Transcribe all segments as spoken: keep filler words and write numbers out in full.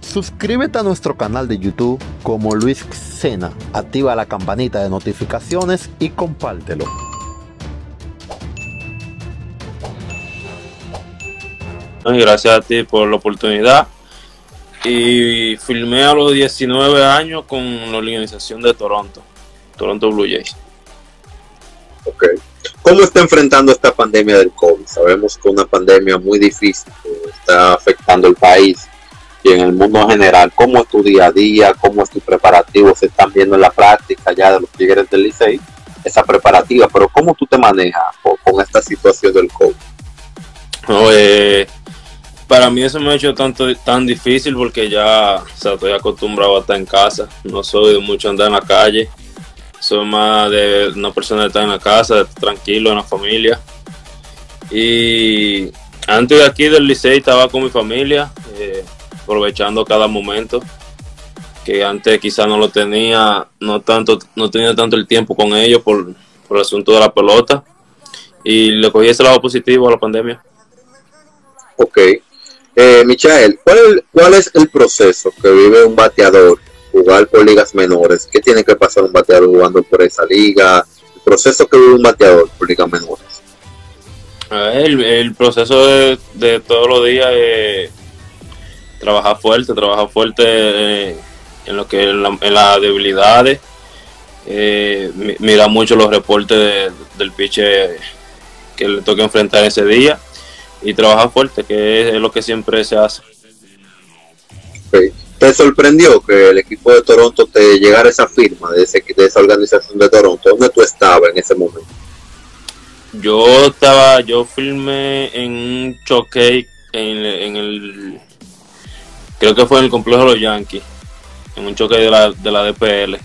Suscríbete a nuestro canal de YouTube como Luis Xena, activa la campanita de notificaciones y compártelo. Gracias a ti por la oportunidad. Y filmé a los diecinueve años con la organización de Toronto, Toronto Blue Jays. Ok. ¿Cómo está enfrentando esta pandemia del COVID? Sabemos que es una pandemia muy difícil que está afectando el país y en el mundo en general. ¿Cómo es tu día a día? ¿Cómo es tu preparativo? Se están viendo en la práctica ya de los Tigres del Licey esa preparativa, pero ¿cómo tú te manejas con, con esta situación del COVID? No, eh, para mí eso me ha hecho tanto, tan difícil porque ya, o sea, estoy acostumbrado a estar en casa. No soy de mucho andar en la calle. Soy más de una persona de estar en la casa, de estar tranquilo en la familia. Y antes de aquí del Licey estaba con mi familia, eh, aprovechando cada momento, que antes quizás no lo tenía, no tanto, no tenía tanto el tiempo con ellos por, por el asunto de la pelota. Y le cogí ese lado positivo a la pandemia. Ok. Eh, Michael, ¿cuál es, ¿cuál es el proceso que vive un bateador jugar por ligas menores? ¿Qué tiene que pasar un bateador jugando por esa liga? El proceso que vive un bateador por ligas menores. El, el proceso de, de todos los días es trabajar fuerte, trabajar fuerte eh, en lo que en, la, en las debilidades, eh, mira mucho los reportes de, del pitcher que le toca enfrentar ese día y trabajar fuerte, que es, es lo que siempre se hace. Okay. ¿Te sorprendió que el equipo de Toronto te llegara esa firma de, ese, de esa organización de Toronto? ¿Dónde tú estabas en ese momento? Yo estaba, yo filmé en un showcase en, en el, creo que fue en el complejo de los Yankees, en un showcase de la, de la D P L.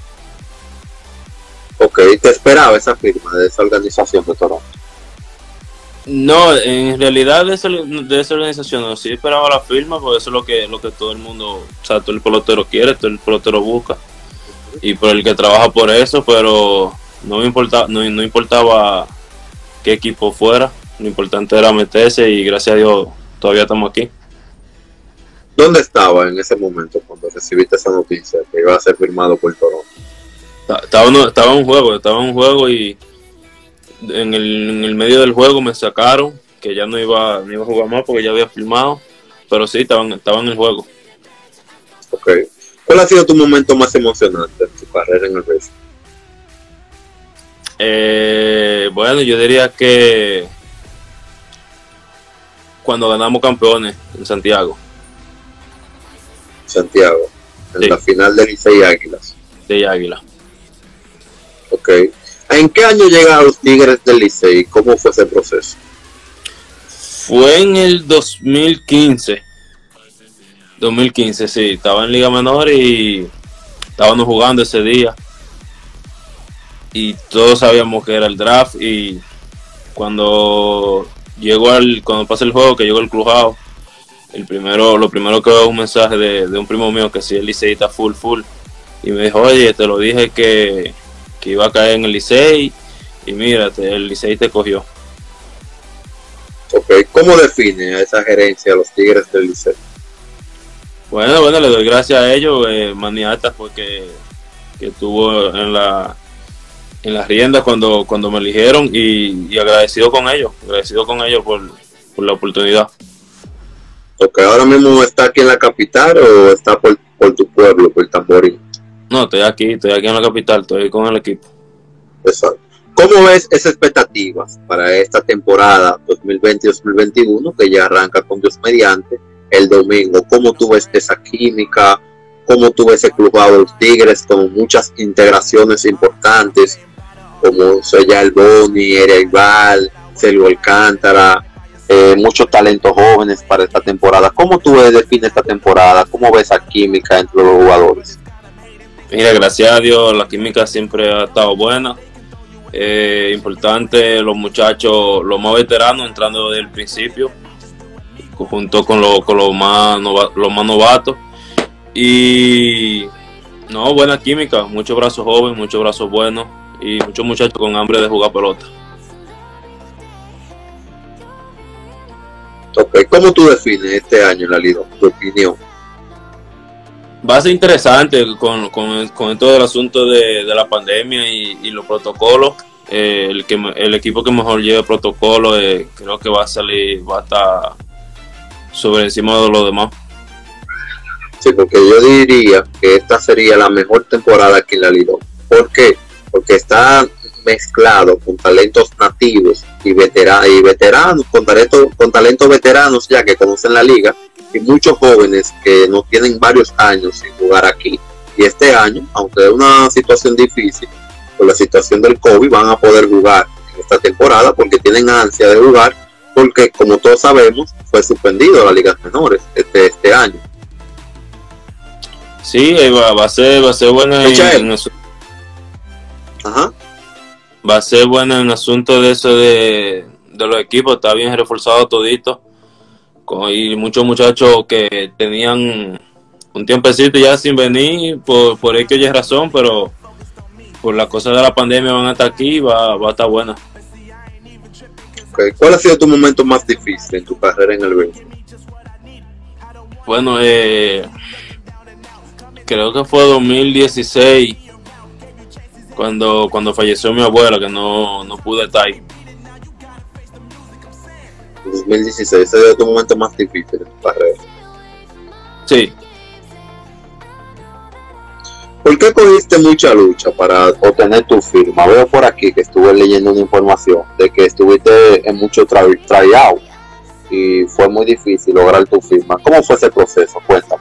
Ok, ¿te esperaba esa firma de esa organización de Toronto? No, en realidad de esa, de esa organización no, sí esperaba la firma, porque eso es lo que, lo que todo el mundo, o sea, todo el pelotero quiere, todo el pelotero busca, y por el que trabaja por eso, pero no me importaba, no, no importaba qué equipo fuera, lo importante era meterse y gracias a Dios todavía estamos aquí. ¿Dónde estaba en ese momento cuando recibiste esa noticia que iba a ser firmado por Toronto? Estaba, estaba en un juego, estaba en un juego y en el, en el medio del juego me sacaron, que ya no iba, no iba a jugar más porque ya había firmado, pero sí, estaba, estaba en el juego. Ok. ¿Cuál ha sido tu momento más emocionante en tu carrera en el béisbol? Eh, bueno, yo diría que cuando ganamos campeones en Santiago. Santiago, en Sí. la final de Licey Águilas. De Águila. Ok. ¿En qué año llegaron los Tigres del Licey? ¿Cómo fue ese proceso? Fue en el dos mil quince. dos mil quince, sí. Estaba en Liga Menor y estábamos jugando ese día. Y todos sabíamos que era el draft. Y cuando llegó al, cuando pasa el juego, que llegó el clubhouse, el primero, lo primero que veo es un mensaje de, de un primo mío que sí, el Licey está full, full. Y me dijo, oye, te lo dije que, que iba a caer en el Licey. Y mírate, el Licey te cogió. Ok. ¿Cómo define a esa gerencia a los Tigres del Licey? Bueno, bueno, le doy gracias a ellos. Eh, Maniata fue que, que estuvo en la en las riendas cuando, cuando me eligieron y, y agradecido con ellos, agradecido con ellos por, por la oportunidad. Ok, ¿ahora mismo está aquí en la capital o está por, por tu pueblo, por Tamboril? No, estoy aquí, estoy aquí en la capital, estoy con el equipo. Exacto. ¿Cómo ves esas expectativas para esta temporada dos mil veinte dos mil veintiuno que ya arranca con Dios mediante el domingo? ¿Cómo tú ves esa química? ¿Cómo tú ves el clubado de los Tigres con muchas integraciones importantes como Soya El Boni, Ereibal, Celio Alcántara, eh, muchos talentos jóvenes para esta temporada? ¿Cómo tú ves, defines esta temporada? ¿Cómo ves esa química entre los jugadores? Mira, gracias a Dios la química siempre ha estado buena. Eh, importante los muchachos, los más veteranos entrando desde el principio, junto con, lo, con los, más nova, los más novatos. Y no, buena química, muchos brazos jóvenes, muchos brazos buenos y muchos muchachos con hambre de jugar pelota. Ok, ¿cómo tú defines este año en la liga, tu opinión? Va a ser interesante con, con, con todo el asunto de, de la pandemia y, y los protocolos. Eh, el, que, el equipo que mejor lleve protocolo eh, creo que va a salir, va a estar sobre encima de los demás. Sí, porque yo diría que esta sería la mejor temporada aquí en la Liga. ¿Por qué? Porque está mezclado con talentos nativos y, vetera y veteranos, con talentos con talentos veteranos ya que conocen la liga, y muchos jóvenes que no tienen varios años sin jugar aquí. Y este año, aunque es una situación difícil, por la situación del COVID, van a poder jugar en esta temporada porque tienen ansia de jugar, porque como todos sabemos, fue suspendido las ligas menores este, este año. Sí, va, va a ser, va a ser buena en, en eso. Ajá. Va a ser bueno en asunto de eso de, de los equipos, está bien reforzado todito. Y muchos muchachos que tenían un tiempecito ya sin venir, por, por X y razón, pero por las cosas de la pandemia van a estar aquí y va, va a estar buena. Okay. ¿Cuál ha sido tu momento más difícil en tu carrera en el béisbol? Bueno, eh, creo que fue dos mil dieciséis. Cuando, cuando falleció mi abuela, que no, no pude estar ahí. dos mil dieciséis, ese es tu momento más difícil en tu carrera. Sí. ¿Por qué cogiste mucha lucha para obtener tu firma? Veo por aquí que estuve leyendo una información de que estuviste en mucho tryout y fue muy difícil lograr tu firma. ¿Cómo fue ese proceso? Cuéntame.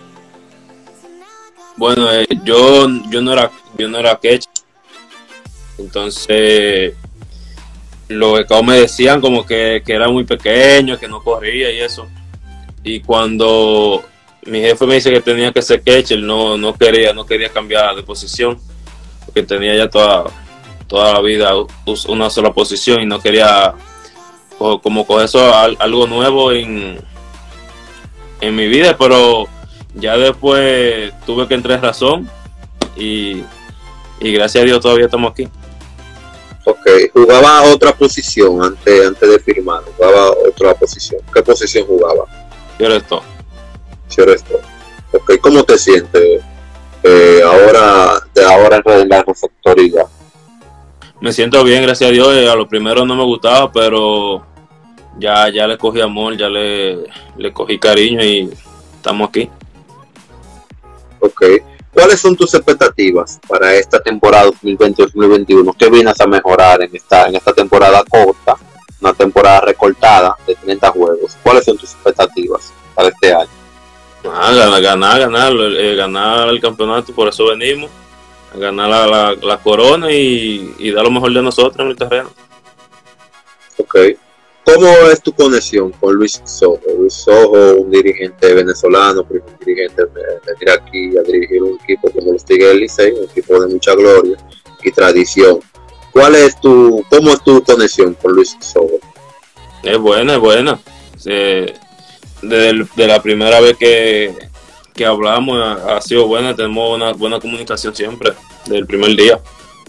Bueno, eh, yo, yo no era, yo no era catcher. Entonces, los scouts me decían como que, que era muy pequeño, que no corría y eso. Y cuando mi jefe me dice que tenía que ser catcher, no, no quería, no quería cambiar de posición, porque tenía ya toda, toda la vida una sola posición y no quería como coger eso algo nuevo en, en mi vida, pero ya después tuve que entrar en razón y, y gracias a Dios todavía estamos aquí. Ok, jugaba otra posición antes, antes de firmar, jugaba otra posición. ¿Qué posición jugaba? Yo era esto. Yo era esto. Ok, ¿cómo te sientes eh, ahora, de ahora en la receptoría? Me siento bien, gracias a Dios. A lo primero no me gustaba, pero ya, ya le cogí amor, ya le, le cogí cariño y estamos aquí. Ok. ¿Cuáles son tus expectativas para esta temporada dos mil veinte dos mil veintiuno? ¿Qué vienes a mejorar en esta, en esta temporada corta, una temporada recortada de treinta juegos? ¿Cuáles son tus expectativas para este año? Ah, ganar, ganar, ganar, eh, ganar el campeonato, por eso venimos, a ganar la, la, la corona y, y dar lo mejor de nosotros en el terreno. Ok. ¿Cómo es tu conexión con Luis Sojo? Luis Sojo, un dirigente venezolano, primer dirigente de venir aquí a dirigir un equipo como los Tigres del Licey, un equipo de mucha gloria y tradición. ¿Cuál es tu, cómo es tu conexión con Luis Sojo? Es buena, es buena. Eh, desde el, de la primera vez que, que hablamos ha, ha sido buena, tenemos una buena comunicación siempre, desde el primer día.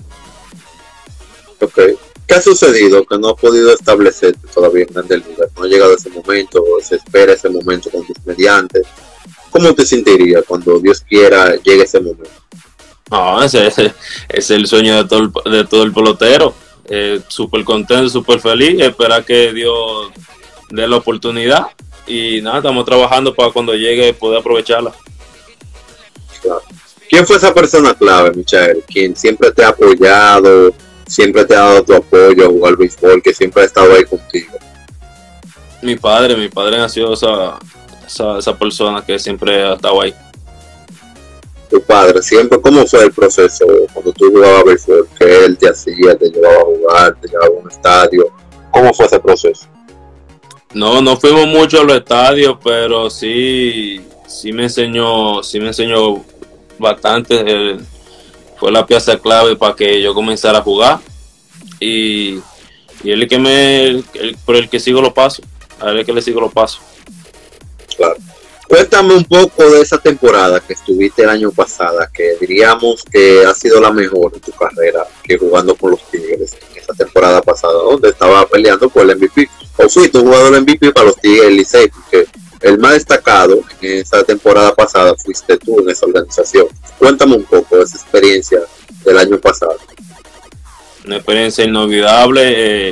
Ok. ¿Qué ha sucedido que no has podido establecerte todavía en Grandes Ligas? No ha llegado ese momento, o se espera ese momento con tus mediantes. ¿Cómo te sentirías cuando Dios quiera llegue ese momento? No, ese, ese es el sueño de todo el, de todo el pelotero. Eh, súper contento, súper feliz. Esperar que Dios dé la oportunidad. Y nada, estamos trabajando para cuando llegue poder aprovecharla. Claro. ¿Quién fue esa persona clave, Michael? ¿Quién siempre te ha apoyado? Siempre te ha dado tu apoyo a jugar béisbol, que siempre ha estado ahí contigo? Mi padre, mi padre ha sido esa, esa, esa persona que siempre ha estado ahí. Tu padre, siempre, ¿cómo fue el proceso cuando tú jugabas béisbol? ¿Qué él te hacía? ¿Te llevaba a jugar? ¿Te llevaba a un estadio? ¿Cómo fue ese proceso? No, no fuimos mucho a los estadios, pero sí, sí me enseñó, sí me enseñó bastante. El, fue la pieza clave para que yo comenzara a jugar y, y él es que me, el, por el que sigo los pasos, a él es que le sigo los pasos. Claro. Cuéntame un poco de esa temporada que estuviste el año pasado, que diríamos que ha sido la mejor en tu carrera, que jugando con los Tigres en esa temporada pasada, donde estaba peleando por el M V P. O fuiste un jugador M V P para los Tigres del Licey, porque el más destacado en esa temporada pasada fuiste tú en esa organización. Cuéntame un poco de esa experiencia del año pasado. Una experiencia inolvidable. Eh,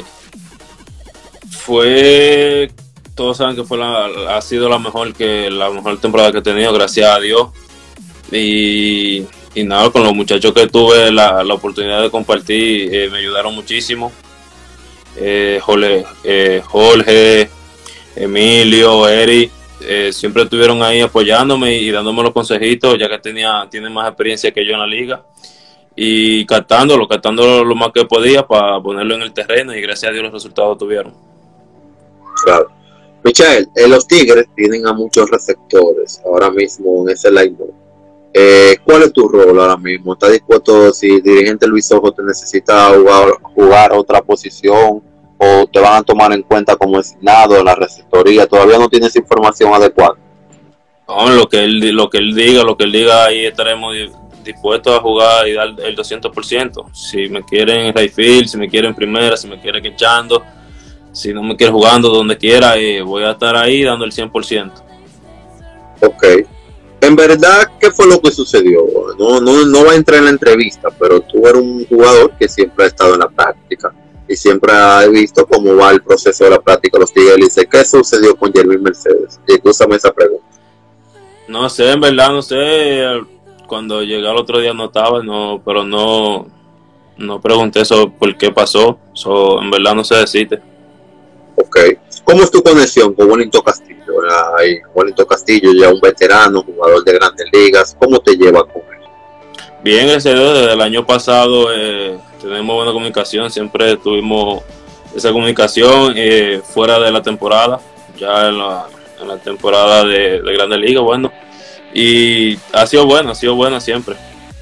fue, todos saben que fue la, ha sido la mejor que la mejor temporada que he tenido, gracias a Dios. Y, y nada, con los muchachos que tuve la, la oportunidad de compartir, eh, me ayudaron muchísimo. Eh, Jorge, eh, Jorge, Emilio, Eri, eh, siempre estuvieron ahí apoyándome y dándome los consejitos, ya que tenía, tienen más experiencia que yo en la liga. Y captándolo, captándolo lo más que podía para ponerlo en el terreno, y gracias a Dios los resultados tuvieron. Claro. Michael, eh, los Tigres tienen a muchos receptores ahora mismo en ese line-up. Eh, ¿Cuál es tu rol ahora mismo? ¿Estás dispuesto, si el dirigente Luis Ojo te necesita jugar, jugar a otra posición, o te van a tomar en cuenta como designado en la receptoría? ¿Todavía no tienes información adecuada? No, lo que él, lo que él diga, lo que él diga, ahí estaremos dispuestos a jugar y dar el doscientos por ciento. Si me quieren en right field, si me quieren en primera, si me quieren echando, si no me quieren jugando, donde quiera, eh, voy a estar ahí dando el cien por ciento. Ok. En verdad, ¿qué fue lo que sucedió? No, no, no va a entrar en la entrevista, pero tú eres un jugador que siempre ha estado en la práctica y siempre ha visto cómo va el proceso de la práctica de los Tigres. ¿Qué sucedió con Yermin Mercedes? Y escúchame esa pregunta. No sé, en verdad, no sé. Cuando llegué al otro día no estaba, no, pero no, no pregunté eso por qué pasó. So, en verdad no sé decirte. Ok. ¿Cómo es tu conexión con Wellington Castillo? Hay Wellington Castillo, ya un veterano, jugador de Grandes Ligas. ¿Cómo te lleva con él? Bien, ese desde el año pasado eh, tenemos buena comunicación. Siempre tuvimos esa comunicación eh, fuera de la temporada, ya en la, en la temporada de, de Grandes Ligas, bueno. Y ha sido bueno, ha sido bueno siempre.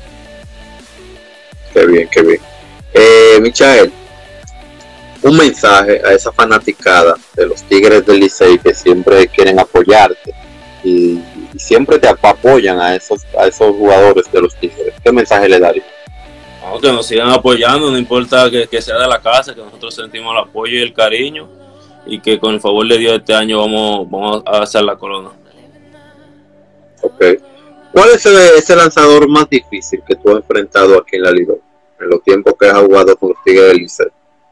Qué bien, qué bien. Eh, Michael, un mensaje a esa fanaticada de los Tigres del Licey que siempre quieren apoyarte y, y siempre te apoyan a esos, a esos jugadores de los Tigres. ¿Qué mensaje le darías? No, que nos sigan apoyando, no importa que, que sea de la casa, que nosotros sentimos el apoyo y el cariño, y que con el favor de Dios este año vamos, vamos a hacer la corona. Ok. ¿Cuál es ese, ese lanzador más difícil que tú has enfrentado aquí en la Liga, en los tiempos que has jugado con los Tigres del Licey?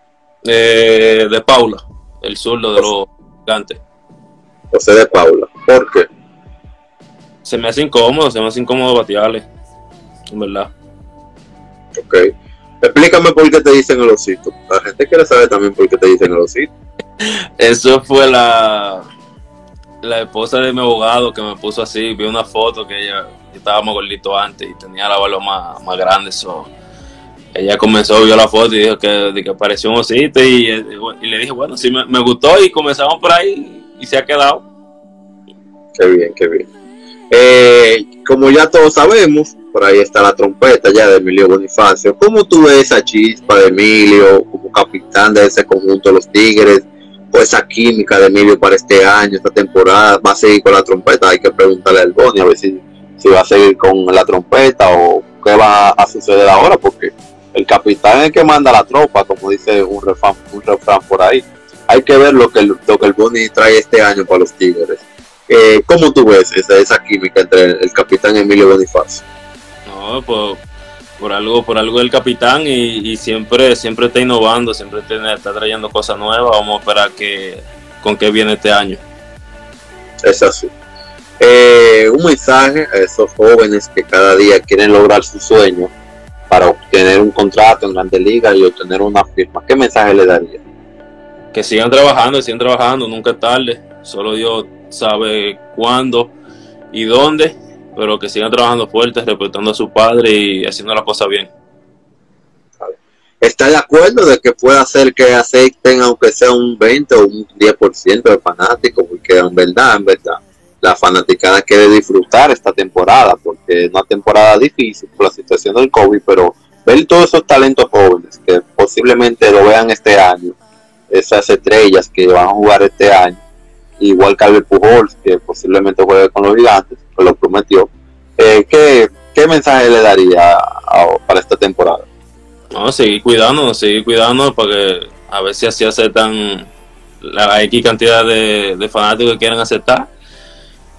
Eh, de Paula, el zurdo de los Gigantes. José de Paula. ¿Por qué? Se me hace incómodo, se me hace incómodo batearle, en verdad. Ok. Explícame por qué te dicen el osito. La gente quiere saber también por qué te dicen el osito. Eso fue la la esposa de mi abogado que me puso así. Vi una foto que ella, yo estaba más gordito antes y tenía la barba más, más grande. So, ella comenzó, vio la foto y dijo que, de que parecía un osito, y, y le dije, bueno, sí me, me gustó, y comenzamos por ahí y se ha quedado. Qué bien, qué bien. Eh, como ya todos sabemos, por ahí está la trompeta ya de Emilio Bonifacio. ¿Cómo tú ves esa chispa de Emilio como capitán de ese conjunto de los Tigres? O esa química de Emilio para este año, esta temporada. ¿Va a seguir con la trompeta? Hay que preguntarle al Boni a ver si, si va a seguir con la trompeta o qué va a suceder ahora, porque el capitán es el que manda la tropa, como dice un refrán, un refrán por ahí. Hay que ver lo que el, lo que el Boni trae este año para los Tigres. Eh, ¿Cómo tú ves esa, esa química entre el, el capitán Emilio Bonifacio? No, pues por algo, por algo el capitán, y, y siempre, siempre está innovando, siempre está, está trayendo cosas nuevas. Vamos a esperar que, con qué viene este año. Es así. Eh, un mensaje a esos jóvenes que cada día quieren lograr su sueño para obtener un contrato en Grandes Ligas y obtener una firma. ¿Qué mensaje le daría? Que sigan trabajando, sigan trabajando, nunca es tarde. Solo Dios sabe cuándo y dónde, pero que sigan trabajando fuerte, respetando a su padre y haciendo las cosas bien. ¿Está de acuerdo de que pueda hacer que acepten aunque sea un veinte o un diez por ciento de fanáticos? Porque en verdad, en verdad, la fanaticada quiere disfrutar esta temporada, porque es una temporada difícil por la situación del COVID, pero ver todos esos talentos jóvenes que posiblemente lo vean este año, esas estrellas que van a jugar este año, igual que Albert Pujols, que posiblemente juegue con los Gigantes, que lo prometió. Eh, ¿qué, ¿Qué mensaje le daría a, para esta temporada? No, seguir cuidándonos, seguir cuidándonos para que a ver si así aceptan la X cantidad de, de fanáticos que quieran aceptar,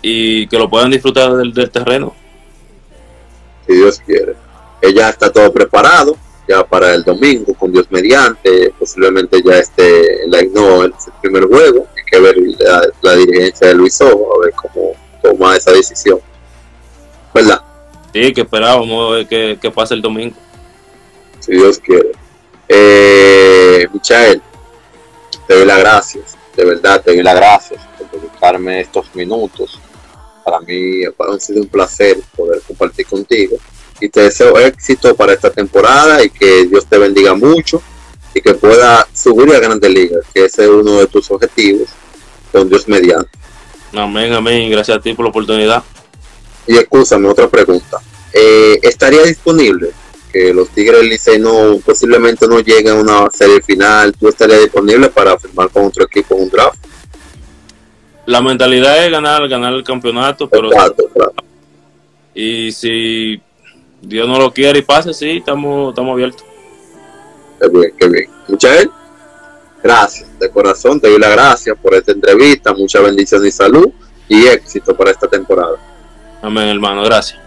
y que lo puedan disfrutar del, del terreno. Si Dios quiere. Ya está todo preparado, ya para el domingo, con Dios mediante, posiblemente ya esté en la INO el primer juego. Hay que ver la, la dirigencia de Luis Ojo, a ver cómo toma esa decisión, ¿verdad? Sí, que esperábamos a ver qué, qué pasa el domingo. Si Dios quiere. Eh, Michael, te doy las gracias, de verdad te doy las gracias por dedicarme estos minutos. Para mí ha sido un placer poder compartir contigo y te deseo éxito para esta temporada y que Dios te bendiga mucho y que pueda subir a Grandes Ligas, que ese es uno de tus objetivos, con Dios mediante. Amén, amén, gracias a ti por la oportunidad. Y escúchame, otra pregunta, eh, ¿estaría disponible que los Tigres del Licey no, posiblemente no lleguen a una serie final? ¿Tú estarías disponible para firmar con otro equipo en un draft? La mentalidad es ganar, ganar el campeonato, pero Exacto, claro. Y si Dios no lo quiere y pase, sí, estamos, estamos abiertos. Qué bien, qué bien. Michael, gracias, de corazón te doy las gracias por esta entrevista, mucha bendición y salud y éxito para esta temporada. Amén, hermano, gracias.